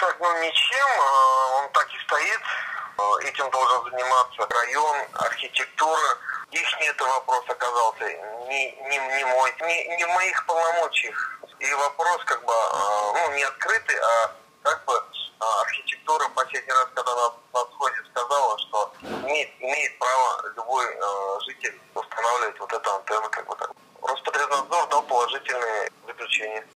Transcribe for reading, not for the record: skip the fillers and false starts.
сказать, ничем, он так и стоит. Этим должен заниматься район, архитектура. Их это вопрос оказался не мой, не в моих полномочиях. И вопрос не открытый, а архитектура последний раз, когда на сходе сказала, что имеет право любой житель устанавливать вот эту антенну. Роспотребнадзор дал положительное заключение.